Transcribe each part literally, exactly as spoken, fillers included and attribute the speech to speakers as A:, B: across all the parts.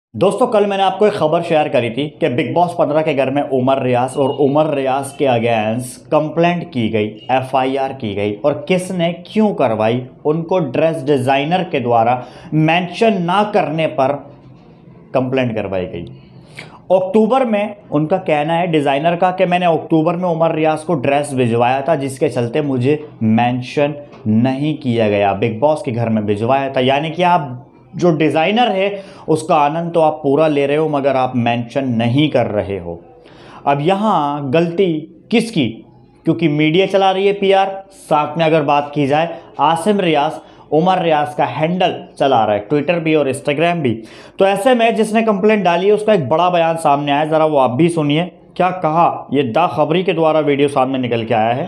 A: दोस्तों कल मैंने आपको एक खबर शेयर करी थी कि बिग बॉस पंद्रह के घर में उमर रियाज और उमर रियाज के अगेंस्ट कंप्लेंट की गई, एफआईआर की गई और किसने क्यों करवाई, उनको ड्रेस डिज़ाइनर के द्वारा मेंशन ना करने पर कंप्लेंट करवाई गई। अक्टूबर में उनका कहना है डिज़ाइनर का कि मैंने अक्टूबर में उमर रियाज को ड्रेस भिजवाया था जिसके चलते मुझे मेंशन नहीं किया गया, बिग बॉस के घर में भिजवाया था। यानी कि आप जो डिज़ाइनर है उसका आनंद तो आप पूरा ले रहे हो मगर आप मेंशन नहीं कर रहे हो। अब यहाँ गलती किसकी? क्योंकि मीडिया चला रही है पीआर, साथ में अगर बात की जाए आसिम रियाज, उमर रियाज का हैंडल चला रहा है ट्विटर भी और इंस्टाग्राम भी। तो ऐसे में जिसने कंप्लेंट डाली है उसका एक बड़ा बयान सामने आया, ज़रा वो आप भी सुनिए क्या कहा। ये दा खबरी के द्वारा वीडियो सामने निकल के आया है।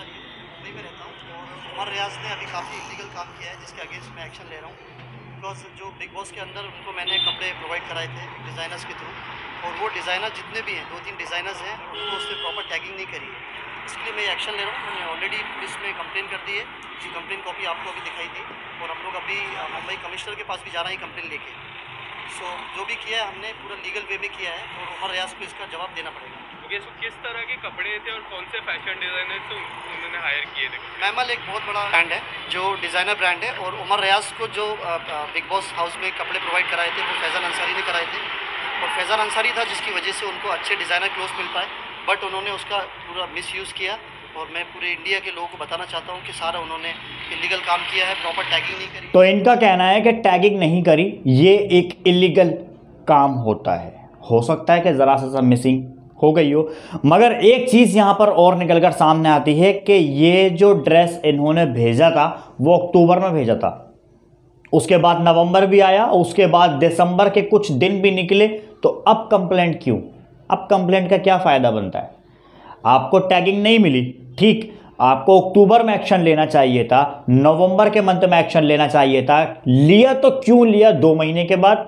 B: उमर रियाज ने अभी काफ़ी इलीगल काम किया है जिसके अगेंस्ट मैं एक्शन ले रहा हूँ। बिकॉज जो बिग बॉस के अंदर उनको मैंने कपड़े प्रोवाइड कराए थे डिज़ाइनर्स के थ्रू, और वो डिज़ाइनर जितने भी हैं, दो तीन डिज़ाइनर्स हैं, उनको उससे प्रॉपर टैगिंग नहीं करी है। इसके लिए मैं एक्शन ले रहा हूँ। मैंने ऑलरेडी पुलिस में कंप्लेन कर दी है, जी कंप्लेन कॉपी आपको अभी दिखाई थी, और हम लोग अभी मुंबई कमिश्नर के पास भी जा रहे हैं कंप्लेन लेके। सो जो भी किया है हमने पूरा लीगल वे में किया है और उमर रियाज को इसका जवाब देना पड़ेगा।
C: ओके, सो किस तरह के कपड़े थे और कौन से फैशन डिज़ाइनर से उन्होंने हायर किए थे?
B: मैमल एक बहुत बड़ा ब्रांड है जो डिज़ाइनर ब्रांड है, और उमर रियाज को जो बिग बॉस हाउस में कपड़े प्रोवाइड कराए थे वो फैज़ान अंसारी ने कराए थे, और फैज़ान अंसारी था जिसकी वजह से उनको अच्छे डिज़ाइनर क्लोथ मिल पाए, बट उन्होंने उसका पूरा मिसयूज़ किया। और मैं पूरे इंडिया के लोगों को बताना चाहता हूँ कि सारा उन्होंने इलीगल काम किया है, प्रॉपर टैगिंग नहीं करी।
A: तो इनका कहना है कि टैगिंग नहीं करी, ये एक इलीगल काम होता है। हो सकता है कि ज़रा सा मिसिंग हो गई हो, मगर एक चीज़ यहाँ पर और निकलकर सामने आती है कि ये जो ड्रेस इन्होंने भेजा था वो अक्टूबर में भेजा था, उसके बाद नवंबर भी आया, उसके बाद दिसंबर के कुछ दिन भी निकले, तो अब कंप्लेंट क्यों? अब कंप्लेंट का क्या फ़ायदा बनता है? आपको टैगिंग नहीं मिली, ठीक, आपको अक्टूबर में एक्शन लेना चाहिए था, नवंबर के मंथ में एक्शन लेना चाहिए था, लिया तो क्यों लिया दो महीने के बाद?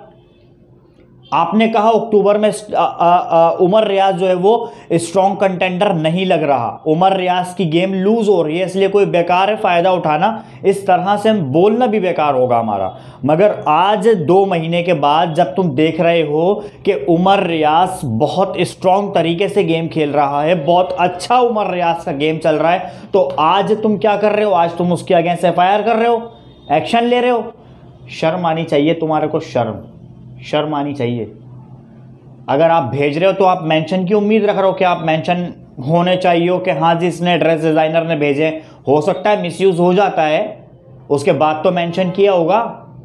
A: आपने कहा अक्टूबर में आ, आ, आ, उमर रियाज जो है वो स्ट्रॉन्ग कंटेंडर नहीं लग रहा, उमर रियाज की गेम लूज हो रही है, इसलिए कोई बेकार है फ़ायदा उठाना, इस तरह से हम बोलना भी बेकार होगा हमारा। मगर आज दो महीने के बाद जब तुम देख रहे हो कि उमर रियाज बहुत स्ट्रॉन्ग तरीके से गेम खेल रहा है, बहुत अच्छा उमर रियाज का गेम चल रहा है, तो आज तुम क्या कर रहे हो? आज तुम उसके अगेंस्ट एफ आई आर कर रहे हो, एक्शन ले रहे हो। शर्म आनी चाहिए तुम्हारे को, शर्म शर्म आनी चाहिए। अगर आप भेज रहे हो तो आप मेंशन की उम्मीद रख रहे हो कि आप मेंशन होने चाहिए हो कि हाँ जी इसने ड्रेस डिज़ाइनर ने भेजे। हो सकता है मिसयूज हो जाता है, उसके बाद तो मेंशन किया होगा।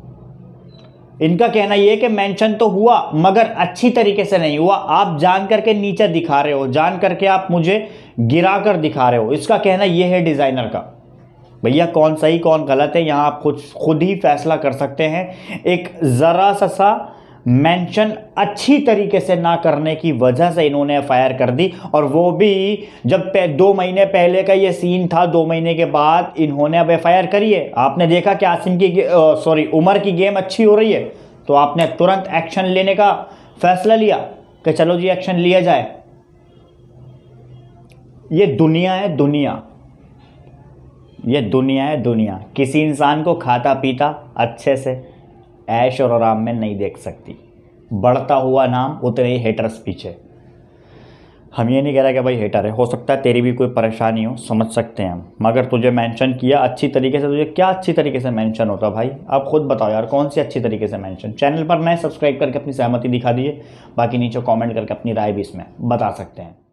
A: इनका कहना यह है कि मेंशन तो हुआ मगर अच्छी तरीके से नहीं हुआ, आप जान करके नीचे दिखा रहे हो, जान करके आप मुझे गिरा कर दिखा रहे हो। इसका कहना यह है डिज़ाइनर का। भैया कौन सही कौन गलत है यहाँ आप खुद खुद ही फैसला कर सकते हैं। एक ज़रा सा सा मेंशन अच्छी तरीके से ना करने की वजह से इन्होंने एफ आई आर कर दी, और वो भी जब दो महीने पहले का ये सीन था, दो महीने के बाद इन्होंने अब एफ आई आर करी है। आपने देखा कि आसिम की सॉरी उमर की गेम अच्छी हो रही है तो आपने तुरंत एक्शन लेने का फैसला लिया कि चलो जी एक्शन लिया जाए। ये दुनिया है, दुनिया ये दुनिया है दुनिया किसी इंसान को खाता पीता अच्छे से ऐश और आराम में नहीं देख सकती। बढ़ता हुआ नाम उतने ही हेटर्स पीछे। हम ये नहीं कह रहे कि भाई हेटर है, हो सकता है तेरी भी कोई परेशानी हो, समझ सकते हैं हम, मगर तुझे मेंशन किया अच्छी तरीके से, तुझे क्या अच्छी तरीके से मेंशन होता भाई? आप खुद बताओ यार कौन सी अच्छी तरीके से मेंशन। चैनल पर नए सब्सक्राइब करके अपनी सहमति दिखा दिए, बाकी नीचे कमेंट करके अपनी राय भी इसमें बता सकते हैं।